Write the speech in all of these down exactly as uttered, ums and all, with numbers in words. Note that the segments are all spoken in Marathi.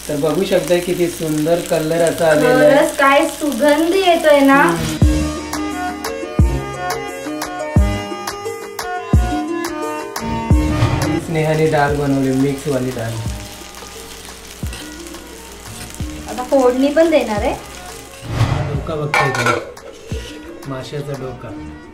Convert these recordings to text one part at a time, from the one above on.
तर बघू शकता किती सुंदर कलर असा आलेला आहे, काय सुगंध येतोय ना। स्नेहाने डाळ बनवली, मिक्स वाली डाळ। आता फोडणी पण देणार आहे। डोका बघताय का, माशाचा डोका।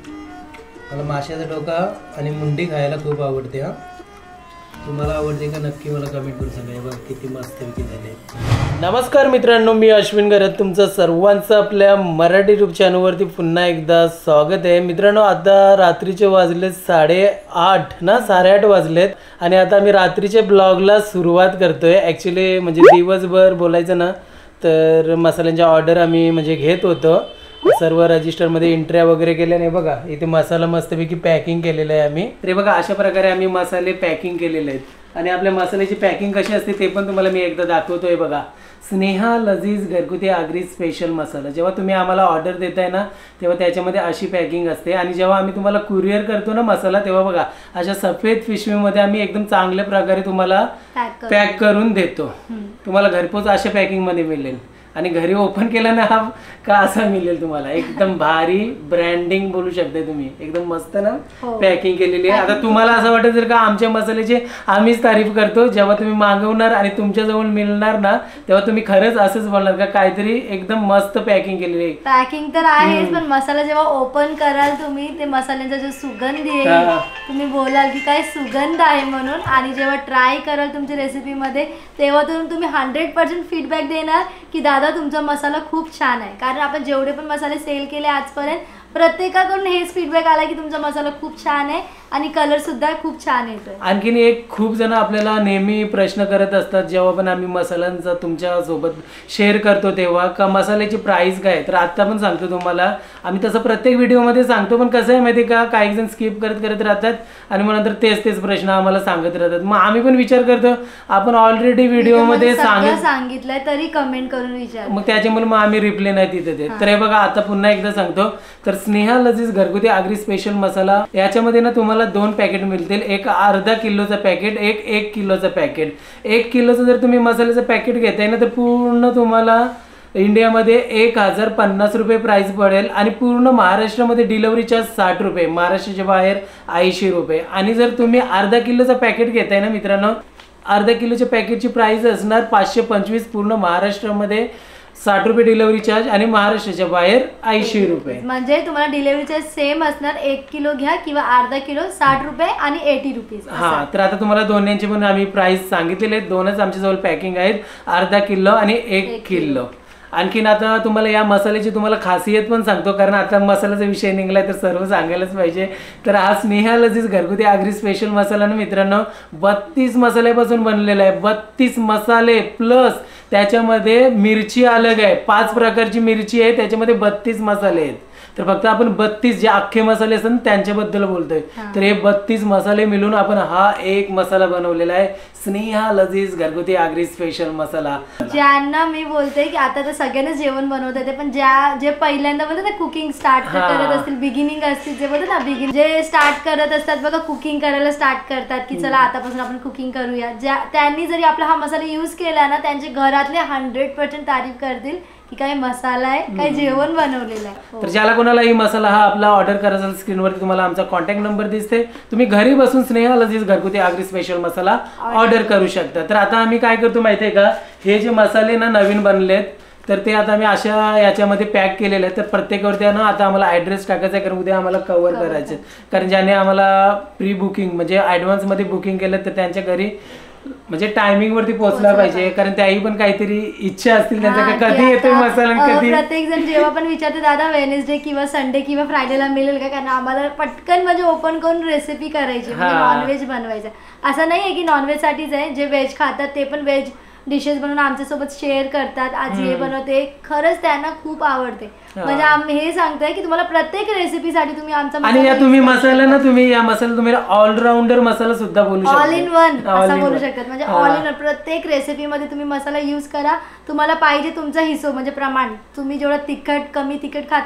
मला माशाचा डोका आणि मुंडी खायला खूप आवडते हा। तुम्हाला आवडते का नक्की मला कमेंट करून सांगा। बघ किती मस्त झाले। नमस्कार मित्रांनो, मी अश्विन गरत तुमचं सर्वांचं आपल्या मराठी यूट्यूब चॅनलवरती पुन्हा एकदा स्वागत आहे। मित्रांनो, आता रात्रीचे वाजलेत साडेआठ ना साडेआठ वाजलेत आणि आता मी रात्रीचे ब्लॉगला सुरुवात करतोय। ॲक्च्युली म्हणजे दिवसभर बोलायचं ना तर मसाल्यांच्या ऑर्डर आम्ही म्हणजे घेत होतो, सर्व रजिस्टरमध्ये एंट्र्या वगैरे केल्या नाही। बघा इथे मसाला मस्तपैकी पॅकिंग केलेलं आहे आम्ही। तर बघा अशा प्रकारे आम्ही मसाले पॅकिंग केलेले आहेत आणि आपल्या मसाल्याची पॅकिंग कशी असते ते पण तुम्हाला मी एकदा दाखवतोय। बघा, स्नेहा लजीज घरगुती आगरी स्पेशल मसाला। जेव्हा तुम्ही आम्हाला ऑर्डर देताय ना तेव्हा त्याच्यामध्ये अशी पॅकिंग असते आणि जेव्हा आम्ही तुम्हाला कुरिअर करतो ना मसाला तेव्हा बघा अशा सफेद पिशवीमध्ये आम्ही एकदम चांगल्या प्रकारे तुम्हाला पॅक करून देतो। तुम्हाला घरपोच अशा पॅकिंगमध्ये मिळेल आणि घरी ओपन केला ना हा का असा मिळेल तुम्हाला। एकदम भारी ब्रँडिंग बोलू शकता तुम्ही, एकदम मस्त ना पॅकिंग केलेली आहे। आता तुम्हाला असं वाटत जर का आमच्या मसाल्याची आम्हीच तारीफ करतो, जेव्हा तुम्ही मागवणार आणि तुमच्या जवळ मिळणार ना तेव्हा तुम्ही खरंच असंच बोलणार का काहीतरी एकदम मस्त पॅकिंग केलेली आहे। पॅकिंग तर आहेच, पण मसाला जेव्हा ओपन कराल तुम्ही ते मसाल्यांचा जो सुगंध येईल तुम्ही बोलाल की काय सुगंध आहे म्हणून, आणि जेव्हा ट्राय कराल तुमच्या रेसिपी मध्ये तेव्हा तुम्ही हंड्रेड पर्सेंट फीडबॅक देणार की दादा तुमचा मसाला खूप छान आहे। कारण आपण जेवढे पण मसाले सेल केले आजपर्यंत प्रत्येकाकडून हेच फीडबॅक आला की तुमचा मसाला खूप छान आहे आणि कलर सुद्धा खूप छान येतोय। आणखीन एक खूप जण आपल्याला नेहमी प्रश्न करत असतात जेव्हा पण आम्ही मसाल्यांचा तुमच्या सोबत शेअर करतो तेव्हा का मसाल्याची प्राइस काय। तर आता पण सांगतो तुम्हाला, आम्ही तसं प्रत्येक व्हिडिओमध्ये सांगतो, पण कसं आहे माहिती का काही जण स्किप करत करत राहतात आणि मग नंतर तेच तेच प्रश्न आम्हाला सांगत राहतात। मग आम्ही पण विचार करतो आपण ऑलरेडी व्हिडिओमध्ये सांगितलंय तरी कमेंट करून विचार, मग त्याच्यामुळे मग आम्ही रिप्लाय नाही तिथे देत। तर हे बघा आता पुन्हा एकदा सांगतो, तर स्नेहा लजीज घरगुती आगरी स्पेशल मसाला याच्यामध्ये ना तुम्हाला दोन पॅकेट मिळतील, एक अर्धा किलोचं पॅकेट, एक एक किलोचं पॅकेट। एक किलोचं जर तुम्ही मसाल्याचं पॅकेट घेताय ना तर पूर्ण तुम्हाला इंडियामध्ये एक हजार पन्नास रुपये प्राइस पडेल आणि पूर्ण महाराष्ट्रामध्ये डिलिव्हरी चार्ज साठ रुपये, महाराष्ट्राच्या बाहेर ऐंशी रुपये। आणि जर तुम्ही अर्धा किलोचं पॅकेट घेताय ना मित्रांनो, अर्धा किलोच्या पॅकेटची प्राइस असणार पाचशे पंचवीस, पूर्ण महाराष्ट्रामध्ये साठ रुपये डिलिव्हरी चार्ज आणि महाराष्ट्राच्या बाहेर ऐंशी रुपये। म्हणजे तुम्हाला डिलिव्हरी चार्ज सेम असणार, एक किलो घ्या किंवा अर्धा किलो साठ रुपये आणि ऐंशी रुपीज। हा, तर आता तुम्हाला दोन्हींची पण आम्ही प्राइस सांगितलेले आहेत, दोनच आमच्याजवळ पॅकिंग आहेत, अर्धा किलो आणि एक किलो। आणखीन आता तुम्हाला या मसाल्याची तुम्हाला खासियत पण सांगतो, कारण आता मसाल्याचा विषय निघालाय तर सर्व सांगायलाच पाहिजे। तर हा स्नेहा लजीज घरगुती आगरी स्पेशल मसाला ना मित्रांनो बत्तीस मसाल्यापासून बनलेला आहे। बत्तीस मसाले प्लस त्याच्यामध्ये मिरची अलग आहे, पाच प्रकारची मिरची आहे, त्याच्यामध्ये बत्तीस मसाले आहेत। तर फक्त आपण बत्तीस जे अख्खे मसाले असतात त्यांच्याबद्दल बोलतोय। तर हे बत्तीस मसाले मिळून आपण हा एक मसाला बनवलेला आहे, स्नेहा लजीज घरगुती आगरी स्पेशल मसाला। ज्यांना मी बोलते की आता तर सगळ्यांना जेवण बनवता येते, पण ज्या जे पहिल्यांदा बोलतात ना कुकिंग स्टार्ट करत असतील, बिगिनिंग असतील, जे बोलतात ना बिगिन जे स्टार्ट करत असतात बघा, कुकिंग करायला स्टार्ट करतात की चला आतापासून आपण कुकिंग करूया, ज्या त्यांनी जरी आपला हा मसाला यूज केला ना त्यांचे घरातले हंड्रेड पर्सेंट तारीफ करतील की काय मसाला आहे, काय जेवण बनवलेलं आहे। तर ज्याला कोणाला ही मसाला हा आपला ऑर्डर करायचा स्क्रीनवरती तुम्हाला आमचा कॉन्टॅक्ट नंबर दिसते, तुम्ही घरी बसून स्नेहा लजीज घरगुती आगरी स्पेशल मसाला ऑर्डर करू शकता। तर आता आम्ही काय करतो माहितीये का, हे जे मसाले ना नवीन बनलेत तर ते आता आम्ही अशा याच्यामध्ये पॅक केलेले आहेत। तर प्रत्येकावरती ना आता आम्हाला ॲड्रेस टाकायचा आहे, कारण उद्या आम्हाला कव्हर करायचे, कारण ज्याने आम्हाला प्री बुकिंग म्हणजे ॲडव्हान्समध्ये बुकिंग केलं तर त्यांच्या घरी म्हणजे टायमिंग वरती पोहोचला पाहिजे, कारण त्याही पण काहीतरी इच्छा असतील त्यांच्या कधी येतोय मसाला कधी। प्रत्येक जण जेव्हा पण विचारते दादा वेडनेसडे किंवा संडे किंवा फ्रायडेला मिळेल का, कारण आम्हाला पटकन म्हणजे ओपन करून रेसिपी करायची, म्हणजे नॉनव्हेज बनवायचं। असं नाही आहे की नॉनव्हेज साठीच आहे, जे व्हेज खातात ते पण व्हेज डिशेस बनवून आमच्यासोबत शेअर करतात, आज हे बनवते, खरंच त्यांना खूप आवडते। म्हणजे आम्ही हे सांगतोय की तुम्हाला प्रत्येक रेसिपीसाठी तुम्ही आमचा आणि या तुम्ही मसाला ना तुम्ही या मसाला तुम्ही ऑलराऊंडर मसाला सुद्धा बोलू शकता, ऑल इन वन असं बोलू शकतात। म्हणजे ऑल इन वन प्रत्येक रेसिपी मध्ये तुम्ही मसाला यूज करा, तुम्हाला पाहिजे तुमचा हिशोब म्हणजे प्रमाण, तुम्ही जेवढं तिखट कमी तिखट खातात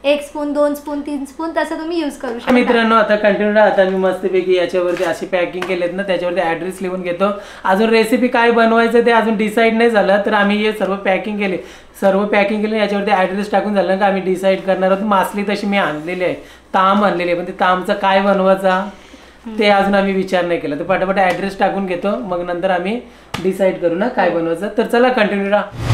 एक स्पून दोन स्पून तीन स्पून तसं तुम्ही यूज करू शकता. मित्रांनो आता कंटिन्यू आता मी मस्तपैकी याच्यावरती अशी पॅकिंग केलेत ना, त्याच्यावरती ऍड्रेस लिहून घेतो. अजून रेसिपी काय बनवायचं ते अजून डिसाईड नाही झालं, तर आम्ही हे सर्व पॅकिंग केले सर्व पॅकिंग केले याच्यावरती ऍड्रेस टाकून झालं का आम्ही डिसाईड करणार आहोत. मासली तशी मी आणलेली आहे, ताम आणलेली आहे, पण ते तामचं काय बनवायचा ते अजून आम्ही विचार नाही केला. तर पटापट ऍड्रेस टाकून घेतो, मग नंतर आम्ही डिसाईड करू ना काय बनवायचं. तर चला कंटिन्यू राहा.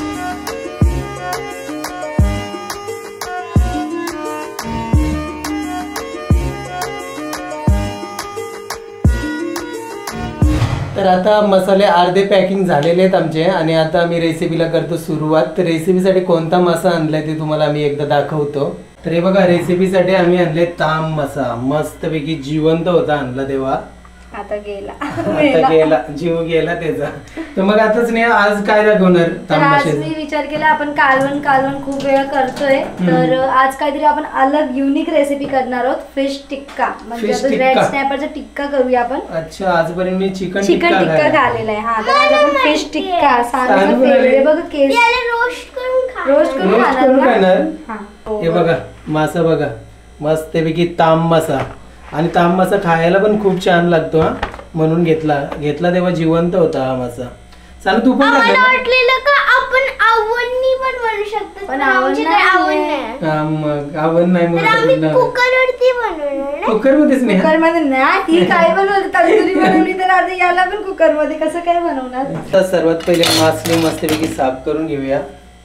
तर आता मसाले अर्धे पॅकिंग झालेले आहेत आमचे आणि आता आम्ही रेसिपीला करतो सुरुवात. तर रेसिपीसाठी कोणता मसा आणलाय ते तुम्हाला आम्ही एकदा दाखवतो. तर हे बघा रेसिपीसाठी आम्ही आणले ताम मसा, मस्तपैकी जिवंत होता आणला तेव्हा, आता गेला आता गेला, जीव गेला त्याचा. तर मग आताच नाही आज काय दाखवणार ताम आज मशाचं? मी विचार केला आपण कालवण कालवण खूप वेळा करतोय, तर आज काहीतरी आपण अलग युनिक रेसिपी करणार आहोत. फिश टिक्का म्हणजे Fish रेड टिक्का. स्नॅपरचा टिक्का करूया आपण. अच्छा, आजपर्यंत मी चिकन चिकन टिक्का खाल्लेला आहे. हा तर आज आपण फिश टिक्का सानूचं फेवरेट बघा केस रोस्ट करून खा. रोस्ट करून रोस्ट खाणार करून ना? खाणार? हा. हे बघा मासा बघा, मस्तपैकी ताम मासा. आणि ताम मासा खायला पण खूप छान लागतो हा, म्हणून घेतला घेतला तेव्हा जिवंत होता हा मासा. सांग तू पण आम्हाला खाल्ला? वाटलेलं का आपण आवडणी पण बनवू शकतो, पण पण आवड आमच्याकडे नाहीये. आवड नाही. हा, मग आवड नाही तर आम्ही म्हणून कुकर वरती बनवणार ना. कुकर मध्येच नाही कुकर मध्ये नाही, ही काय बनवली तंदुरी बनवली, तर आता याला पण कुकर मध्ये कसं काय बनवणार? आता सर्वात पहिले मासली मस्तपैकी साफ करून घेऊया.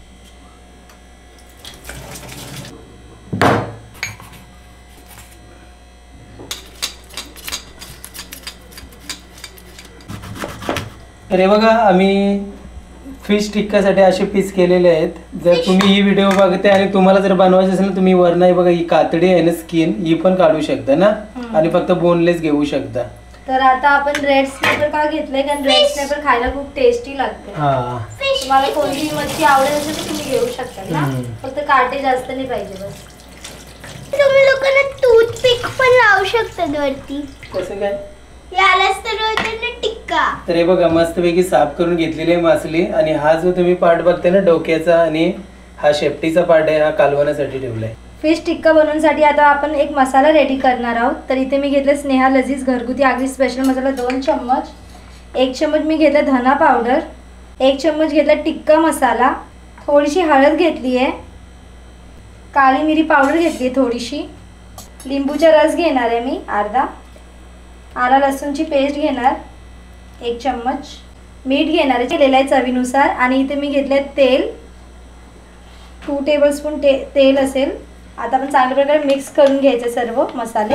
अरे बघा आम्ही फिश टिक्कासाठी असे पीस केलेले आहेत. जर तुम्ही ही व्हिडिओ बघते आणि तुम्हाला जर बनवायचे असेल ना, तुम्ही वरना बघा ही कातडी आहे ना स्किन, ही पण काढू शकता ना, आणि फक्त बोनलेस घेऊ शकता. तर आता आपण रेड स्नॅपर का घेतलंय, कारण रेड स्नॅपर खायला खूप टेस्टी लागते. हा तुम्हाला कोणती मच्छी आवडेल असेल तर तुम्ही घेऊ शकता ना, हम्म. फक्त काटे जास्त नाही पाहिजे बस. तुम्ही लोकांना टूथपिक पण लावू शकतात वरती. कसं काय? यालाच तर होतं ना टिक्का. तर हे बघा मस्तपैकी साफ करून घेतलेली आहे मासली. आणि हा जो तुम्ही पार्ट बघताय ना डोक्याचा आणि हा शेपटीचा पार्ट आहे, हा कालवण्यासाठी ठेवलाय. फिश टिक्का बनवण्यासाठी आता आपण एक मसाला रेडी करणार आहोत. तर इथे मी घेतले स्नेहा लजीज घरगुती आगरी स्पेशल मसाला दोन चम्मच, एक चम्मच मी घेतला धना पावडर, एक चम्मच घेतला टिक्का मसाला, थोडीशी हळद घेतली आहे, काली मिरी पावडर घेतली आहे थोडीशी, लिंबूचा रस घेणार आहे मी अर्धा, आला लसूणची पेस्ट घेणार एक चम्मच, मीठ घेणार आहे केलेलं आहे चवीनुसार. आणि इथे मी घेतले तेल, टू टेबलस्पून टे तेल असेल. आता आपण चांगल्या प्रकारे मिक्स करून घ्यायचे सर्व मसाले.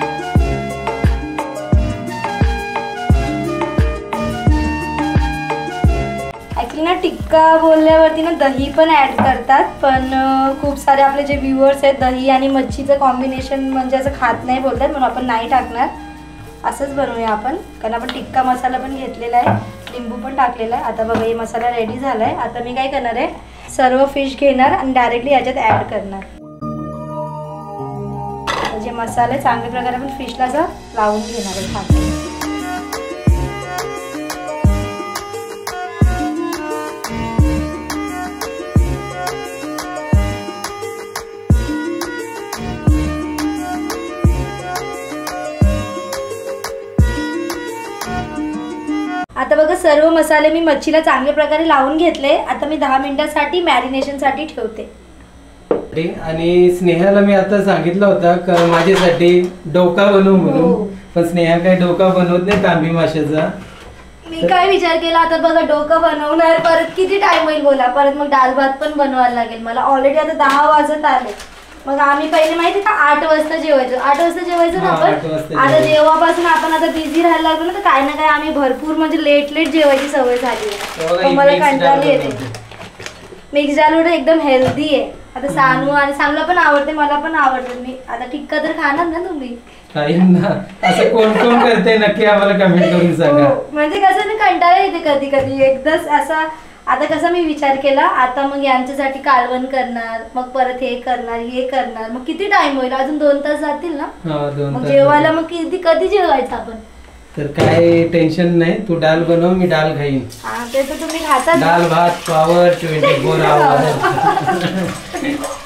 ॲक्च्युली ना टिक्का बोलल्यावरती ना दही पण ॲड करतात, पण खूप सारे आपले जे व्ह्युअर्स आहेत दही आणि मच्छीचं कॉम्बिनेशन म्हणजे असं खात नाही बोलतात, म्हणून आपण नाही टाकणार. असंच बनवूया आपण, कारण आपण टिक्का मसाला पण घेतलेला आहे, लिंबू पण टाकलेला आहे. आता बघा हे मसाला रेडी झाला आहे. आता मी काय करणार आहे, सर्व फिश घेणार आणि डायरेक्टली याच्यात ॲड करणार. जे मसाले चांगल्या प्रकारे आपण फिशला असं लावून घेणार आहे खाली. आता बघा सर्व मसाले मी मच्छीला चांगल्या प्रकारे लावून घेतले. आता मी दहा मिनिटांसाठी मॅरिनेशनसाठी ठेवते. आणि स्नेहाला मी आता सांगितलं होतं का माझ्यासाठी डोका बनव म्हणून, पण स्नेहा काय डोका बनवत नाही तांबी माशाचा. मी काय विचार केला आता बघा डोकं बनवणार, परत किती टाइम होईल बोला, परत मग डाळ भात पण बनवायला लागेल मला. ऑलरेडी आता दहा वाजत आले, मग आम्ही पहिले माहिती का आठ वाजता जेवायचो, आठ वाजता जेवायचो ना आपण. आता जेव्हापासून आपण आता बिझी राहायला लागलो ना, तर काय ना काय आम्ही भरपूर म्हणजे लेट लेट जेवायची सवय झाली आहे. मला कंटाळा येते. मिक्स डाळ एकदम हेल्दी आहे. आता सानू आणि सानूला पण आवडते, मला पण आवडते. मी आता टिक्का तर खाणार ना तुम्ही? ना असं कोण कोण करते नक्की आम्हाला कमेंट करून सांगा. म्हणजे कसं ना कंटाळा येते कधी कधी एकदाच असा. आता कसं मी विचार केला, आता मग यांच्यासाठी कालवण करणार, मग परत हे करणार हे करणार, मग किती टाइम होईल, अजून दोन तास जातील ना. मग जेवायला मग किती कधी जेवायचं आपण? तर काय टेन्शन नाही, तू डाल बनव, मी डाल खाईन. हा ते तर तुम्ही खाता. डाल भात पावर ट्वेंटी फोर आवर.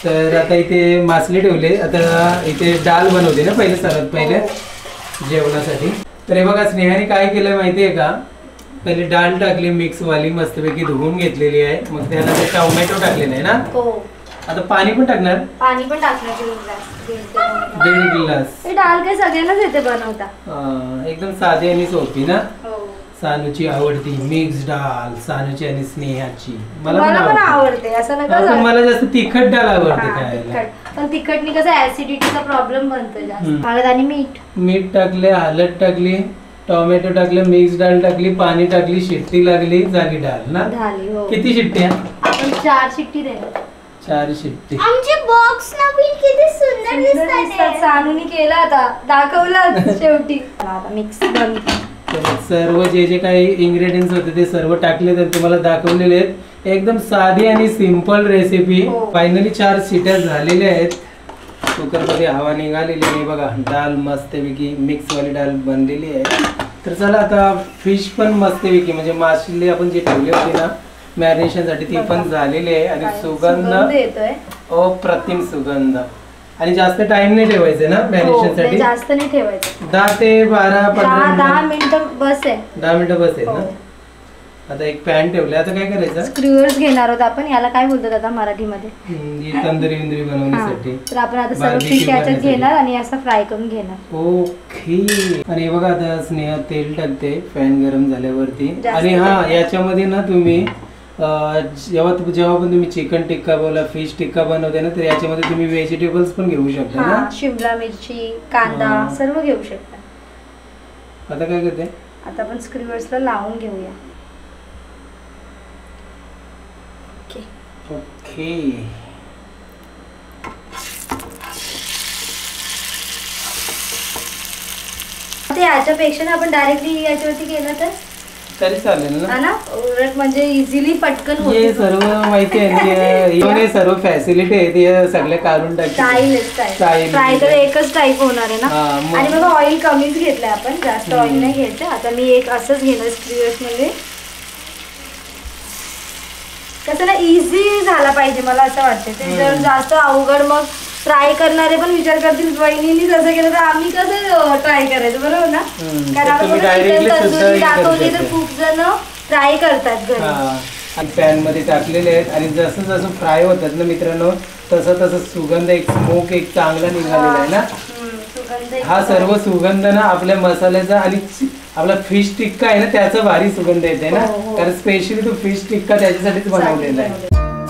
तर आता इथे मासले ठेवले, आता इथे डाल बनवते ना पहिले, सर्वात पहिले जेवणासाठी. तर हे बघा स्नेहाने काय केलं माहितीये का, पहिले डाळ टाकली मिक्स वाली मस्तपैकी धुवून घेतलेली आहे, मग त्यानंतर टोमॅटो टाकलेला आहे ना. आता पाणी पण टाकणार, पाणी पण टाकणार दीड ग्लास. दीड ग्लास. हे डाळ काय सगळ्यांनाच येते बनवता, एकदम साधी आणि सोपी ना. सानूची आवडती मिक्स डाळ, सानूची आणि स्नेहाची. मला पण आवडते, असं नका पण मला जास्त तिखट डाळ आवडते खायला. पण तिखटनी कसं ऍसिडिटीचा प्रॉब्लेम बनतो जास्त. हळद आणि मीठ मीठ टाकले, हळद टाकली, टोमॅटो टाकले, मिक्स डाळ टाकली, पाणी टाकली, शिट्टी लागली, झाली डाळ ना. किती शिट्ट्या? आपण चार शिट्टी देणार. चार शिट्टी. आमचे बॉक्स नवीन किती सुंदर दिसतात. सानूनी केला आता, दाखवलं शेवटी. आता मिक्स बंद. सर्व जे जे काही इन्ग्रेडियंट्स होते ते सर्व टाकले, तर तुम्हाला दाखवलेले आहेत. एकदम साधी आणि सिंपल रेसिपी. फायनली चार शिट्या झालेल्या आहेत. कुकर मध्ये हवा निघालेली आहे बघा. डाळ मस्तपैकी मिक्स वाली डाळ बनलेली आहे. तर चला आता फिश पण मस्तपैकी म्हणजे मासली आपण जी ठेवली होती ना मॅरिनेशन साठी, ती पण झालेली आहे. आणि सुगंध येतोय, अप्रतिम सुगंध. आणि जास्त टाइम नाही ठेवायचं ना मॅरिनेशन साठी, जास्त नाही ठेवायचं. दहा ते बारा पंधरा दहा मिनिटं बस आहे. दहा मिनिटं बस आहे ना. आता एक पॅन ठेवले, आता काय करायचं, स्क्रूअर्स घेणार आहोत आपण. याला काय बोलतात आता मराठीमध्ये? तंदुरी विंदुरी बनवण्यासाठी. तर आपण आता सर्व फिश याच्यात घेणार आणि असं फ्राय करून घेणार. ओके. आणि बघा आता स्नेहा तेल टाकते पॅन गरम झाल्यावरती. आणि हा याच्यामध्ये ना तुम्ही जेव्हा जेव्हा पण तुम्ही चिकन टिक्का बोला, फिश टिक्का बनवते ना, तर याच्यामध्ये तुम्ही व्हेजिटेबल्स पण घेऊ शकता ना. शिमला मिरची, कांदा सर्व घेऊ शकता. आता काय करते, आता आपण स्क्रूअर्सला लावून घेऊया. ओके. ते याच्यापेक्षा ना आपण डायरेक्टली याच्यावरती केलं तर तरी चालेल ना. ना उलट म्हणजे इझिली पटकन होते. हे सर्व माहिती आहे, हे सर्व फॅसिलिटी आहे, ते सगळे काढून टाकले. फ्राय तर एकच टाईप होणार आहे ना. आणि बघा ऑइल कमीच घेतलंय आपण, जास्त ऑइल नाही घ्यायचं. आता मी एक असंच घेणार स्क्रूअर्स मध्ये. कसं ना इझी झाला पाहिजे मला असं वाटतं. ते जर जास्त अवघड मग ट्राय करणारे पण विचार करतील वहिनींनी जसं केलं तर आम्ही कसं ट्राय करायचं, बरोबर ना. कारण आपण चिकन तंदुरी दाखवली तर खूप जण ट्राय करतात घरी. पॅन मध्ये टाकलेले आहेत आणि जसं जसं फ्राय होतात ना मित्रांनो, तसं तसं सुगंध एक स्मोक एक चांगला निघालेला आहे ना. हा सर्व सुगंध ना आपल्या मसाल्याचा आणि आपला फिश टिक्का आहे ना त्याचा भारी सुगंध येते ना. कारण स्पेशली तो फिश टिक्का त्याच्यासाठीच बनवलेला आहे.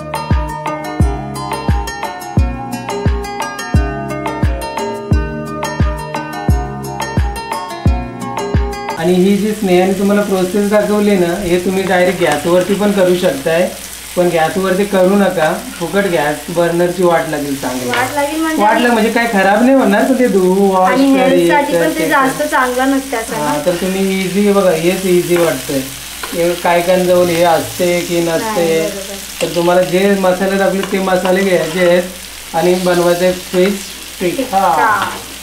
आणि ही जी स्नेहाने तुम्हाला प्रोसेस दाखवली ना, हे तुम्ही डायरेक्ट गॅसवरती पण करू शकताय. पण गॅसवरती करू नका, फुकट गॅस बर्नरची वाट लागेल. चांगली वाट लाग म्हणजे काय खराब नाही होणार, पण ते धुवू वॉश जास्त चांगलं नसतं. तर तुम्ही इझी बघा, हेच इझी वाटतंय. काय काय जाऊन हे असते की नसते. तर तुम्हाला जे मसाले टाकले ते मसाले घ्यायचे आहेत आणि बनवायचे फिश टिक्का.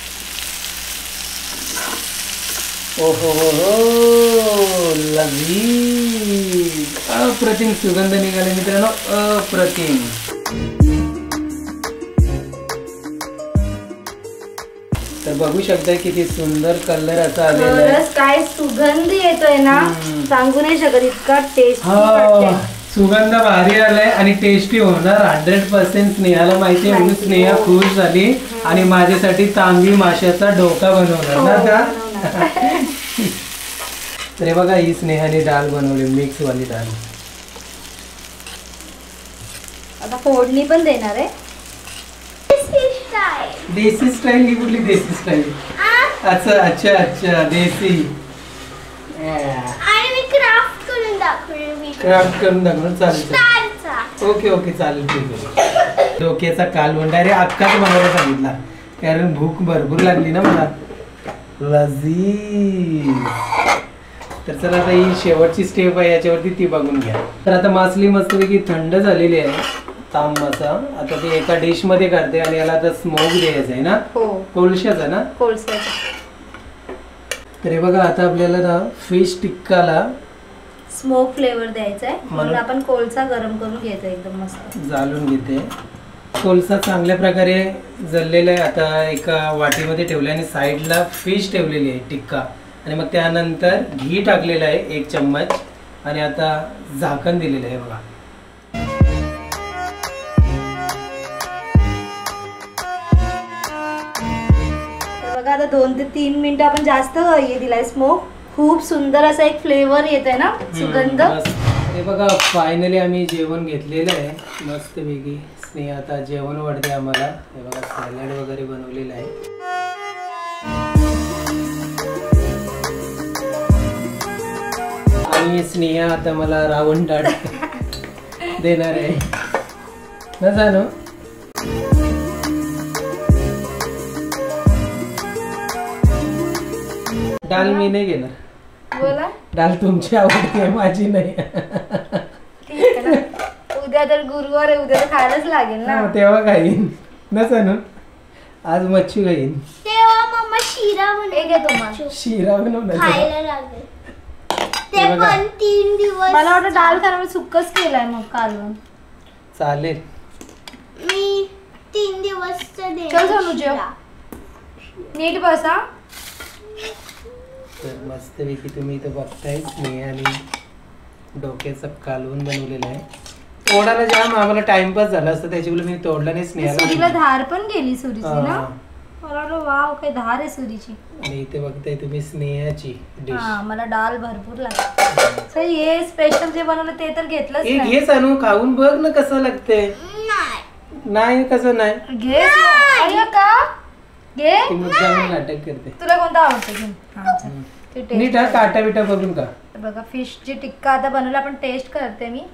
ओहो हो हो, लजीज अप्रतिम सुगंध निघाले मित्रांनो, अप्रतिम. तर बघू शकताय किती सुंदर कलर असा आलेला आहे. काय सुगंध येतोय ना, सांगू नाही शकत, इतका टेस्टी. सुगंध भारी आलाय आणि टेस्टी होणार हंड्रेड पर्सेंट. स्नेहाला माहिती आहे, म्हणून स्नेहा खुश झाली आणि माझ्यासाठी तांबी माशाचा डोका बनवणार ना का. तर हे बघा, ही स्नेहाने डाळ बनवली मिक्स वाली डाळ. आता फोडणी पण देणार आहे. देसी स्टाईल. ही कुठली देसी स्टाईल? अच्छा अच्छा अच्छा, देसी. क्राफ्ट करून दाखवणार, चालेल. ओके ओके चालेल, ठीक आहे. डोक्याचा कालवण डायरेक्ट अक्काच बनवायला सांगितला, कारण भूक भरपूर लागली ना मला. लजीज. तर चला आता ही शेवटची स्टेप आहे, याच्यावरती ती बघून घ्या. तर आता मासली मस्तपैकी थंड झालेली आहे, तांब मासा. आता ती एका डिश मध्ये काढते आणि याला आता स्मोक द्यायचा आहे ना. कोळशाचा ना, कोळशाचा. तर हे बघा, आता आपल्याला ना फिश टिक्काला स्मोक फ्लेवर द्यायचा आहे, म्हणून आपण कोळसा गरम करून घ्यायचा एकदम मस्त. जाळून घेते. कोळसा चांगल्या प्रकारे जळलेला आहे. आता एका वाटीमध्ये ठेवला आणि साईडला फिश ठेवलेली आहे टिक्का आणि मग त्यानंतर घी टाकलेलं आहे एक चम्मच आणि आता झाकण दिलेलं आहे बघा. बघा आता दोन ते तीन मिनिटं आपण जास्त हे दिलाय स्मोक. खूप सुंदर असा एक फ्लेवर येत आहे ना, सुगंध. हे बघा फायनली आम्ही जेवण घेतलेलं आहे मस्त वेगळी. स्नेहा आता जेवण वाढते आम्हाला. हे बघा सॅलड वगैरे बनवलेलं आहे. आणि स्नेहा आता मला रावण डाळ देणार आहे ना जाणू. डाळ मी नाही घेणार. बोला. डाळ तुमची आवडती आहे माझी नाही. ठीक आहे ना. उद्या तर गुरुवार आहे, उद्या तर खायलाच लागेल ना. तेव्हा खाईन ना जाणू. आज मच्छी खाईन. तेव्हा मम्मा शिरा बनव. शिरा बनवणार खायला लागेल. ते पण तीन दिवस. मला वाटतं डाळ खाणं मी सुक्कच केलाय मग कालवण. चालेल. मी तीन दिवस चल जाणू जेव. नीट बसा. तर मस्तपैकी तुम्ही इथं बघताय स्नेहा आणि डोक्याचं कालवून बनवलेलं आहे. तोडायला जाम आम्हाला टाइमपास झाला असतं त्याच्यामुळे मी तोडला नाही. स्नेहाला सुरीला धार पण गेली सुरीची ना. हा. मला वाटलं वाव काय धार आहे सुरीची. आणि इथे बघताय तुम्ही स्नेहाची डिश. हा मला डाळ भरपूर लागते. सर हे स्पेशल जे बनवलं ते तर घेतलंच एक नाही. घे सांगू खाऊन बघ ना कसं लागते. नाही कसं नाही घे. अरे का घे. ती मुद्दामून नाटक करते. तुला कोणता आवडतं घे. हा, चल. ते taste नीट हा काटा बिटा बघून का. बघा फिशची टिक्का आता बनवला आपण टेस्ट करते मी.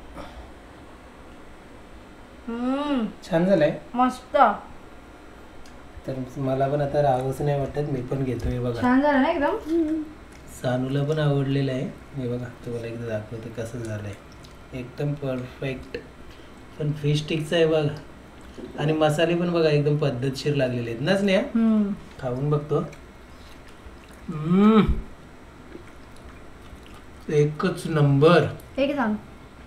हम्म छान झालंय मस्त. तर मला पण आता राहूच नाही वाटत. मी पण घेतोय बघा. छान झालं ना एकदम. सानूला पण आवडलेलं आहे. हे बघा तुम्हाला एकदा दाखवते कसं झालंय. एकदम परफेक्ट. पण फिश स्टिकचं आहे बघा. आणि मसाले पण बघा एकदम पद्धतशीर लागलेले आहेत ना स्नेहा. हम्म खाऊन बघतो. हम्म एकच नंबर. एक सांग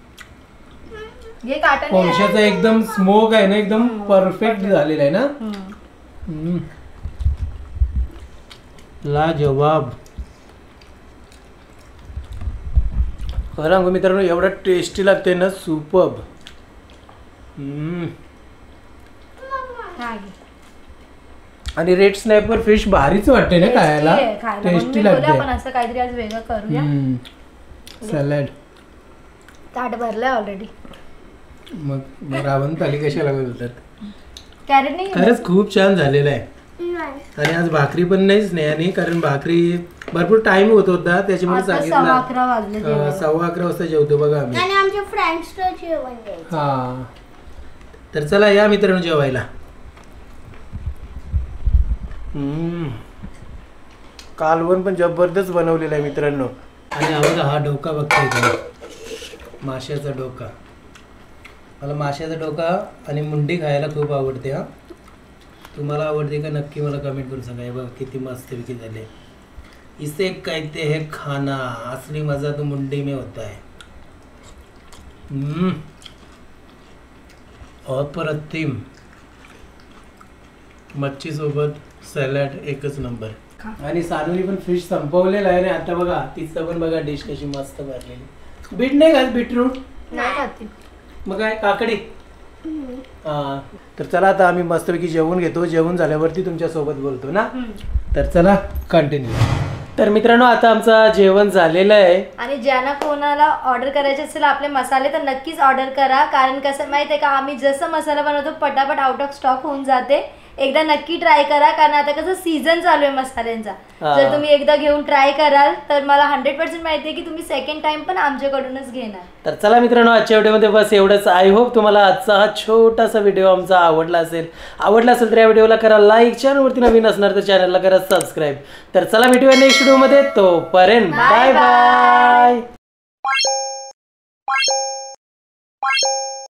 घे काटा. कोळशाचा एकदम स्मोक आहे ना एकदम परफेक्ट झालेला आहे ना. हम्म लाजवाब. खरं सांगू मित्रांनो एवढं टेस्टी लागते ना सुपर्ब. हम्म आणि रेड स्नॅपर फिश भारीच वाटते ना खायला. टेस्टी लागते. आपण असं काहीतरी आज वेगळं करूया. सॅलड ताट भरलंय ऑलरेडी. मग मग रावण थाली कशाला बोलतात. कॅरेट नाही. खरंच खूप छान झालेलं आहे. आणि आज भाकरी पण नाहीच नाही आणि कारण भाकरी भरपूर टाइम होत होता त्याच्यामुळे सव्वा अकरा वाजले. सव्वा अकरा वाजता जेवतो बघा आम्ही. आणि आमच्या फ्रेंड्सला जेवण द्यायचं. हा तर चला या मित्रांनो जेवायला. हम्म कालवण पण जबरदस्त बनवलेलं आहे मित्रांनो. आणि आवाज हा डोका बघताय तुम्ही. माशाचा डोका. मला माशाचा डोका आणि मुंडी खायला खूप आवडते. हा तुम्हाला आवडते का नक्की मला कमेंट करून सांगा. बघा किती मस्तपैकी झाले. इसे कहते हैं खाना. असली मजा तो मुंडी में होता है. हम्म अप्रतिम. मच्छी सोबत सॅलड एकच नंबर. आणि सानूनी पण फिश संपवलेला आहे. आता बघा तिचं पण बघा डिश कशी मस्त भरलेली. बीट नाही घाल. बीटरूट नाही खाते. मग काय काकडी. हा तर चला आता आम्ही मस्तपैकी जेवण घेतो. जेवण झाल्यावरती तुमच्या सोबत बोलतो ना. तर चला कंटिन्यू. तर मित्रांनो आता आमचं जेवण झालेलं आहे. आणि ज्यांना कोणाला ऑर्डर करायचे असेल आपले मसाले तर नक्कीच ऑर्डर करा. कारण कसं माहिती आहे का आम्ही जसं मसाला बनवतो पटापट आउट ऑफ स्टॉक होऊन जाते. एकदा नक्की ट्राय करा कारण आता कसं सीझन चालू आहे मसाल्यांचा. जर तुम्ही एकदा घेऊन ट्राय कराल तर मला हंड्रेड पर्सेंट माहिती आहे की तुम्ही सेकंड टाइम पण आमच्याकडूनच घेणार. तर चला मित्रांनो आजच्या व्हिडिओमध्ये बस एवढंच. आय होप तुम्हाला आजचा हा छोटासा व्हिडिओ आमचा आवडला असेल. आवडला असेल तर या व्हिडिओला करा लाईक. चॅनलवरती नवीन असणार तर चॅनलला करा सबस्क्राईब. तर चला भेटूया नेक्स्ट व्हिडिओमध्ये. तोपर्यंत बाय बाय.